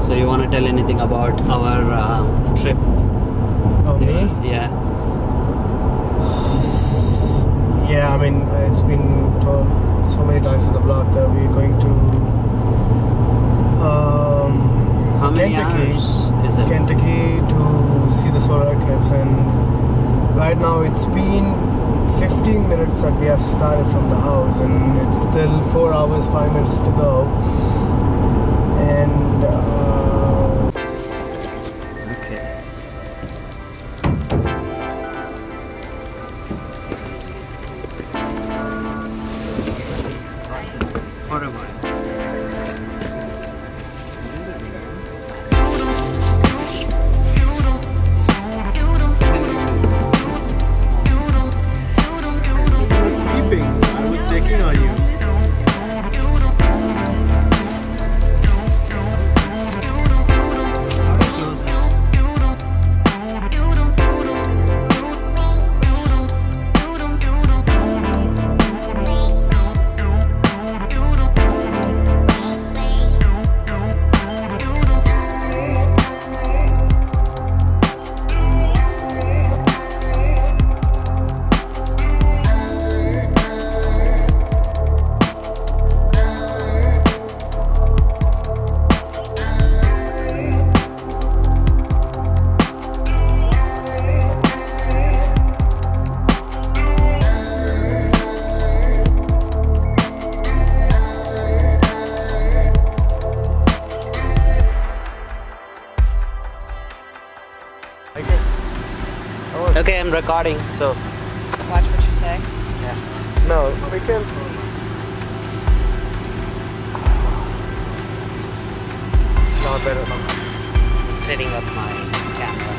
So you want to tell anything about our trip? Oh, me? Yeah. Yeah, I mean, it's been told so many times in the blog that we're going to How many Kentucky. hours is it? Kentucky to see the solar eclipse, and right now it's been 15 minutes that we have started from the house, and it's still 4 hours 5 minutes to go. And Okay. For a while. I was checking on you. Okay, I'm recording, so. Watch what you say. Yeah. No, we can. Not better. I'm setting up my camera.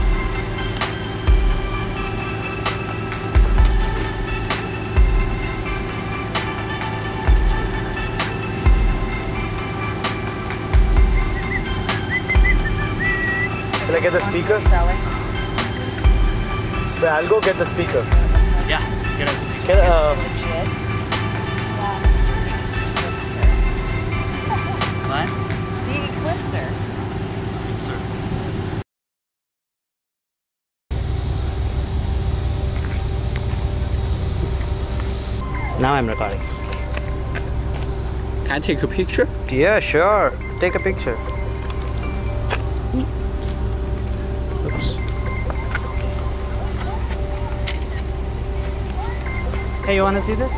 Can I get the speaker? Selling. Wait, I'll go get the speaker. Yeah, get it. Can, Legit. What? The eclipser. Sir. Now I'm recording. Can I take a picture? Yeah, sure. Take a picture. Oops. Hey, you wanna see this?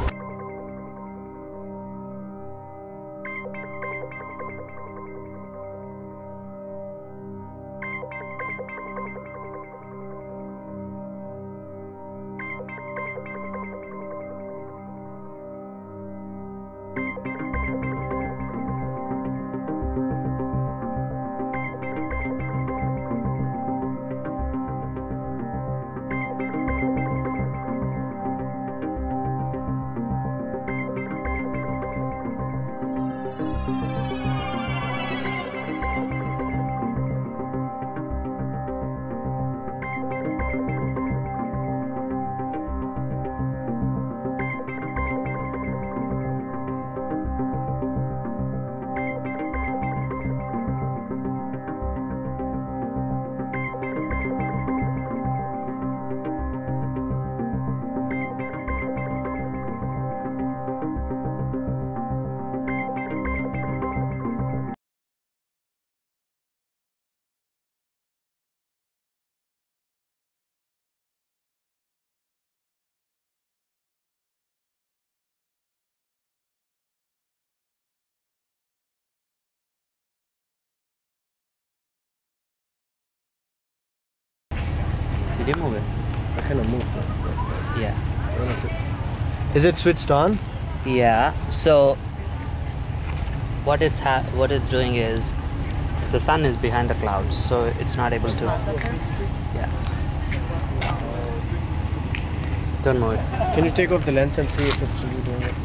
Did you move it? I kind of moved. Yeah. Where is it? Is it switched on? Yeah. So what it's doing is the sun is behind the clouds, so it's not able to. Yeah. Don't move it. Can you take off the lens and see if it's really doing it?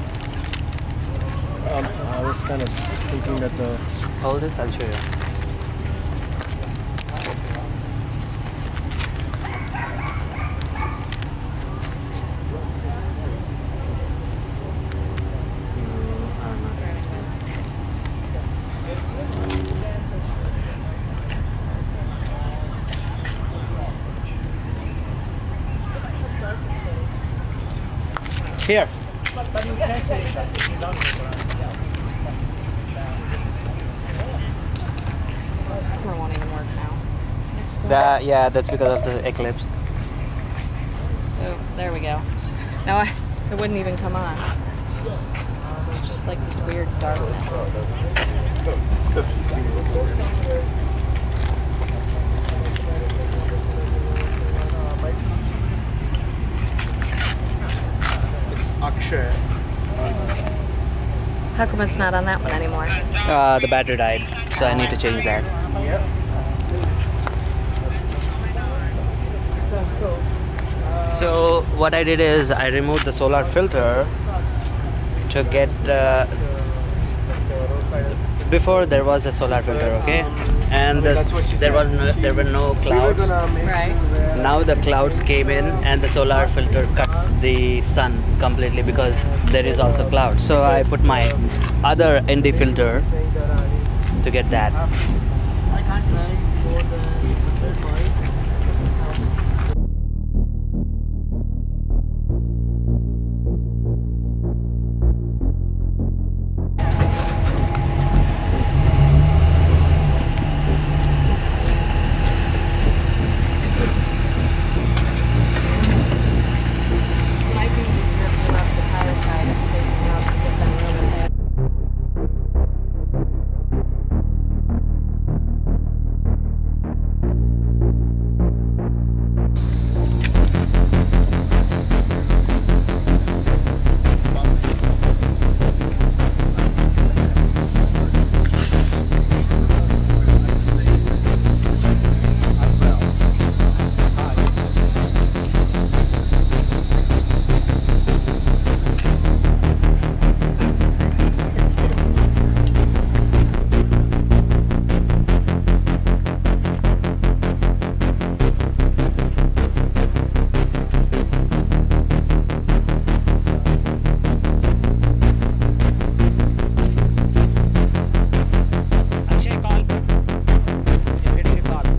I was kind of thinking that the... Hold this, I'll show you. Here. Camera won't even work now. Yeah, that's because of the eclipse. Oh, there we go. No, it wouldn't even come on. It's just like this weird darkness. It's Akshay. How come it's not on that one anymore? The battery died, so I need to change that. Yep. So what I did is I removed the solar filter to get before there was a solar filter, okay, and there were no clouds. Right. Now the clouds came in and the solar filter cuts the sun completely because there is also clouds. So I put my other ND filter to get that. I can't drive more than 100 miles. Doesn't help. Might be easier if you left the power side and facing out to get them room in there. Akshay, call. You're getting a call.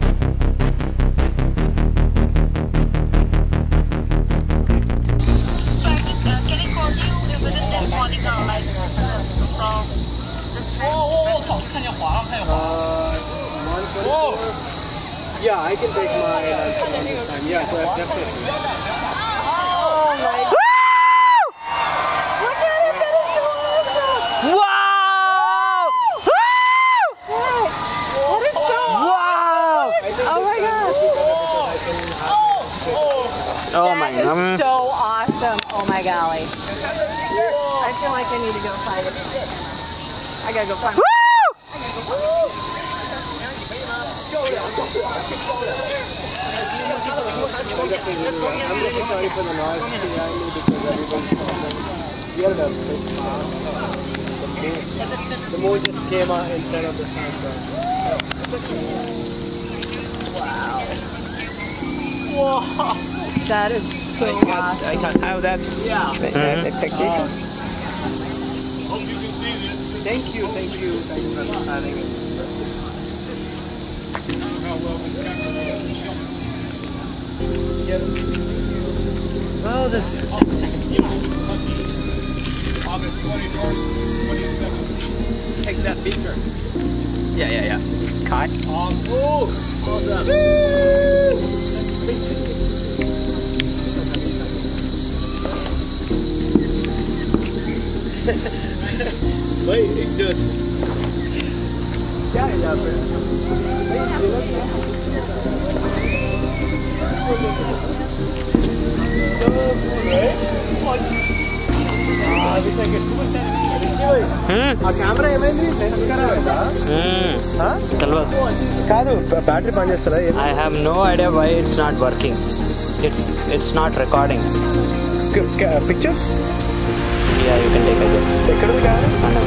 Yeah, I can take my time. Yeah, so definitely. Wow! That is so Wow! Oh my gosh. Oh my That god. is so awesome. Oh my golly. I feel like I need to go find it. I gotta go find it. I'm really sorry for the noise behind me because everybody's here the moon just came out instead of the sun. Whoa. That is so awesome. I can't have that. Yeah. Technique. Thank you for understanding it. Well, this. Take that beaker. Yeah. Kai. Wait, it's just. Camera ఏమైంది కాదు battery పనిచేస్తుందా I have no idea why it's not working. It's not recording. Pictures Yeah, you can take a guess. ఎక్కడిది కాదు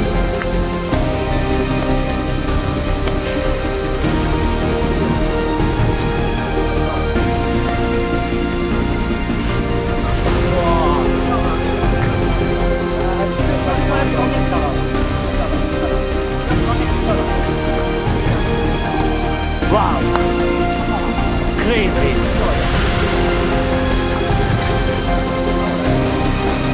Wow! Crazy.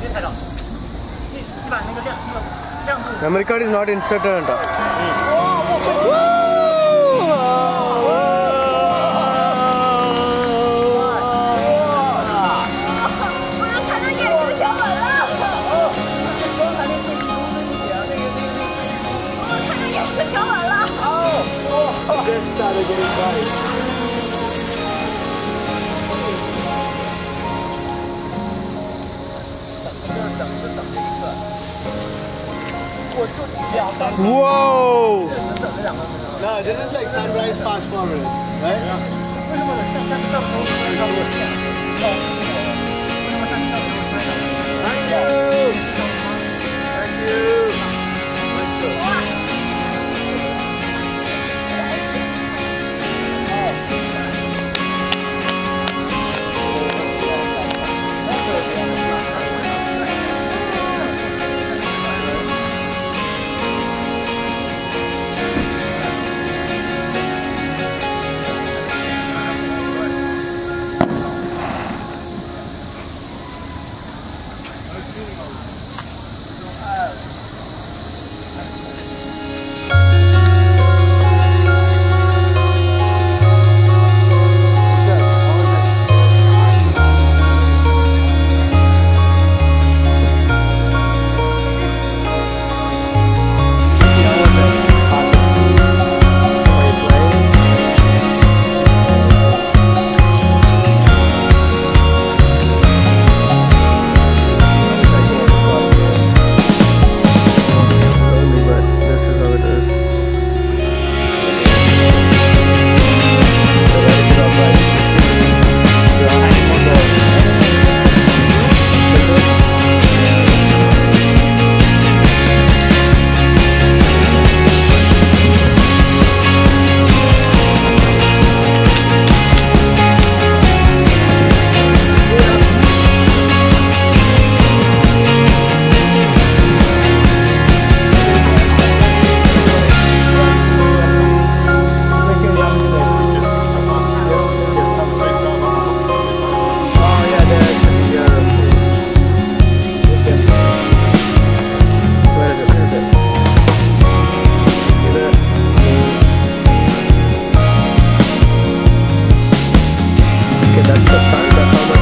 Memory card is not inserted. Just started getting bright. Whoa! No, this is like sunrise fast forward, right? Thank you! Thank you! That's the sun, that's how much